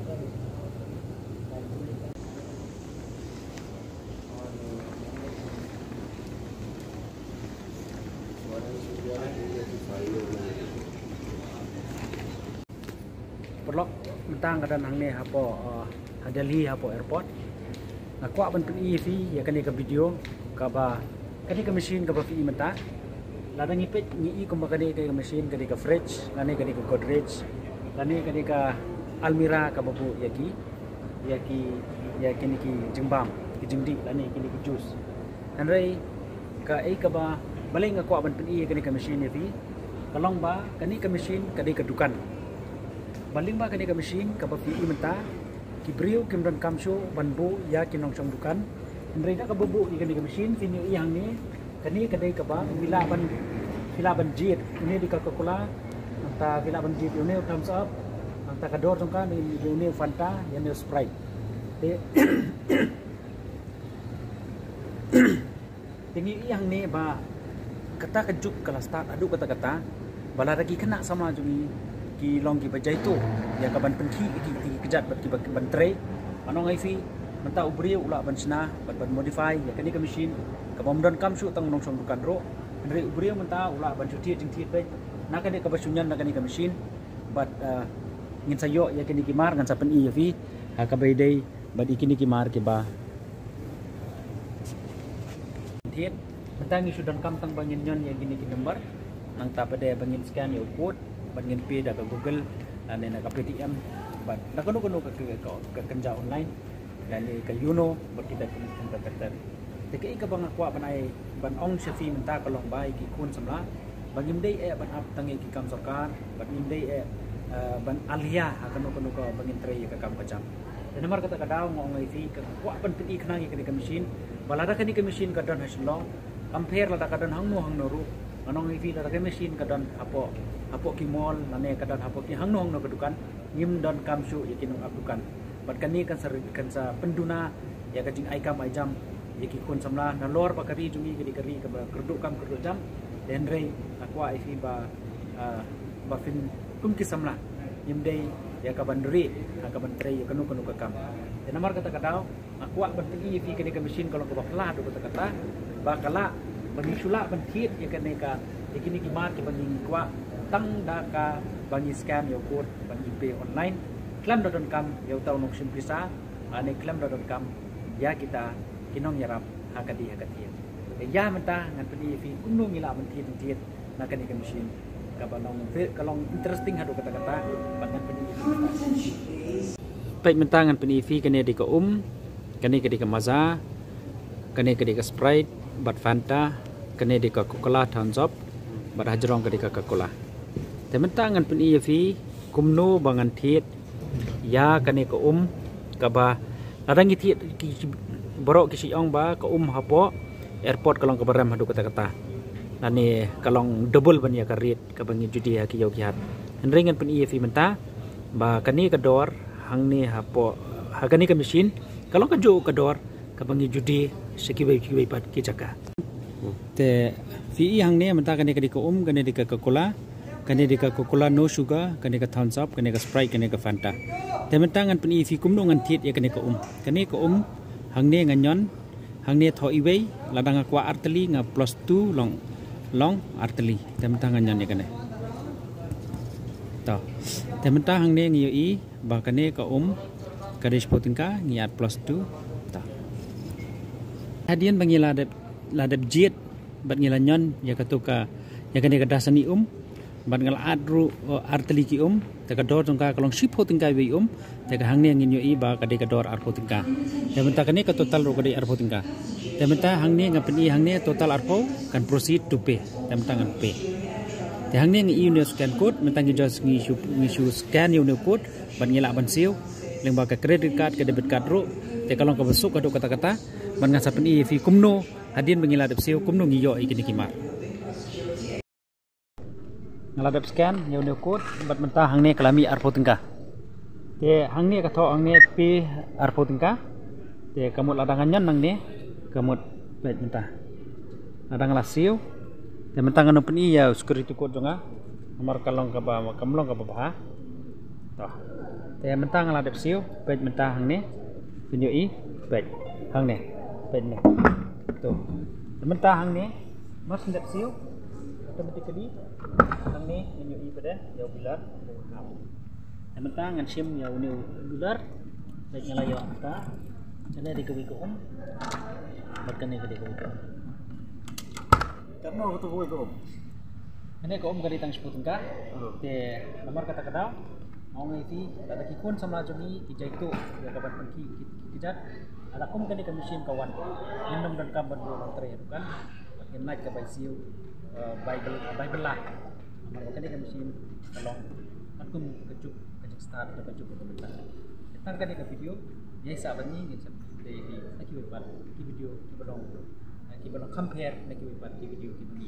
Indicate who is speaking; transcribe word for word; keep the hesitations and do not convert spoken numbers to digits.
Speaker 1: Pelok mentang kadang hang ni hapo Delhi hapo airport. Nak kuat ban pi fi ya kani ka video ka ba kani ka machine ka ba fi menta. Ladang ipet ni i ko kani ka machine kani ka fridge, kani kani ka Godrej, kani kani ka Almira ka babu yaki yaki ya kini ki jengbam ki jengdi lani kini ki juice. Andai ka ai ka ba balai nga kuat ban pi kani ka machine fi. Kalong ba kani ka machine kani ka dukan. Baling ba kani ka machine ka ba pi menta ki brio kim dan kamsho banbo ya kinong chong dukan ndrei na ka bubu ni kani ka machine sini i hang ni kani kadai ka ba vila ban vila ban jet ini di Coca-Cola anta vila ban jet ini thumbs up anta ka dor tong ka ni ini Fanta yang ni Sprite te tingi i hang ni ba kata kejuk kala start adu kata-kata bala lagi kena sama jungi ki long ki bajai tu ya ka ban penki ki ki kejat bat ki ban tray anong ai fi menta ubri ula ban sna bat ban modify ya kani ka machine ka bom don kam su tang nong song dukan ro ndri ubri menta ula ban cuti jing ti pe na kani ka basunyan na kani ka machine bat ngin sayo ya kani ki mar ngan sa pen i ya fi ha ka bai dai bat ikini ki mar ke ba tiet menta ngi su don kam tang bangin nyon ya kini ki number nang ta pade bangin scan ya code bangin pay dah ke Google dan nak ke P T M bat nak kono kono ke ke kerja online dan ke Yuno bat kita kita kata teki ke bang aku ban ai ban ong shafi menta kalong bai ki kun samla bangim dei e ban ap tangi ki kam sarkar bat nim dei e ban alia kono kono ke bangin tray ke kam kacam dan nomor kata kadau ngong ai fi ke aku ban peti kenangi ke ke mesin balada ke ni ke mesin kadon haslong compare la kadon hang mo hang noru anong i fi la ke mesin kadon apo apo ki mall nane kadang apo ki hangnong no kedukan ngim don kamsu ya kinong apukan bat kani kan ser kan sa penduna ya kajing ai kam ai jam ya ki kun samla na lor pa kari jungi kedi kari ka kerduk kam kerduk jam den rei akwa ai fi ba ba fin kum ki samla ngim dei ya ka bandri ka bantrei ya kanu kanu ka kam den amar kata kadau akwa ban pi fi kedi ka mesin kalau ka bakla do kata kata bakala bagi sula ban thit ya kane ka ikini ki mar ki bagi kwa tang daka bangi scan yo code bangi pay online klam dot com yo tau nok simplisa ane klam dot com ya kita kinong yarap hakadi hakati ya menta ngan pedi fi kunno ngila menti menti na kani ka machine ka banong kalong interesting hadu kata-kata bangan pedi pai menta ngan pedi fi kani di ka um kani ka di ka maza kani ka di ka Sprite bat Fanta kani di ka Coca-Cola thumbs up bat hajrong ka di ka Coca-Colaแต่มันตั้งกันเป็นอีฟีกุมโนบางอันเทียดยากันเอกอุ้มกับบาแล้วดังที่บรอกกิชิองบากับอุ้มฮับปอแอร์พอร์ตกำลังกับบารมหาดูกตากตานั่นนี่กำลังดับเบิลบันยากรีดกับบังยิจุดีฮักยาวกิฮัดนั่นเรื่องกันเป็นอีฟีมันตาบากันนี่กระดอร์หังนี่ฮับปอฮักันนี่กับมิชินกำลังกันโจกระดอร์กับบังยิจุดีสกิบไปสกิบไปปัดกิจกะแต่ฟีหังนี่มันตากันนี่กับดิกอุ้มกันนี่ดิกกับโคลาkani deka Coca-Cola no sugar kani ka thumbs up kani ka Sprite kani ka Fanta tementangan peni fi kumno ngan tit ya kani ka um kani ka um hangne ngan nyon hangne tho iwei ladang akwa arteli nga plus two long long arteli tementangan nyon ya kani to tementa hangne ngi i ba kani ka um kani spotinka ngi at plus two ta hadian bangi ladap ladap jet bat ngila nyon ya katuka ya kani ka dasani um ban ngal adru arteli ki um te ka dor tongka kalong ship hotingka wi um te ka hangni ngin yo i ba ka de ka dor ar hotingka te menta kani ka total ro ka de ar hotingka te menta hangni ngapen i hangni total arpo kan proceed to pay te menta ngan pay te hangni ngi i ne scan code menta ngi just ngi shu ngi shu scan yo ne code ban ngila ban siu leng ba ka credit card ka debit card ro te kalong ka besuk ka do kata-kata ban ngan sapen i fi kumno hadin bangila dep siu kumno ngi yo i kini kimar ngaladap scan yo ne code bat menta hangni kalami arpo tingka te hangni ka tho hangni pi arpo tingka te kamut ladangan nyan nang ni kamut bet menta ladang lasiu te menta ngano pen iya security code jonga nomor kalong ka ba kamlong ka ba tohแต่มันตั้งระดับซิวเป็ดมันตั้งนี่เป็นอยู่อีเป็ดทางนี่เป็ดนี่tuhมันตั้งนี่masระดับซิว automaticallyทางนี้มันอยู่อีpada jauh bulat lengkapมันตั้งกันsim jauh ni bulat baik ngelayo kita jadi di kewi ko om makan ni ke di kewi ko
Speaker 2: karena waktu kewi ko om
Speaker 1: ini ko om gadi tang sepuluh ka te nomor kata kadau mau ngi kata kikun sama jogi kijai itu ya kapan pergi kijat ada om kan di mesin kawan minum dan kabar dua terakhir kan yang naik ke baisiu bible bible lah nomor kan di mesin tolong aku kejuk kejuk start atau kejuk komentar tentang kan di video ya sahabat ni ni di di lagi buat video kita belum kita belum compare lagi buat video kita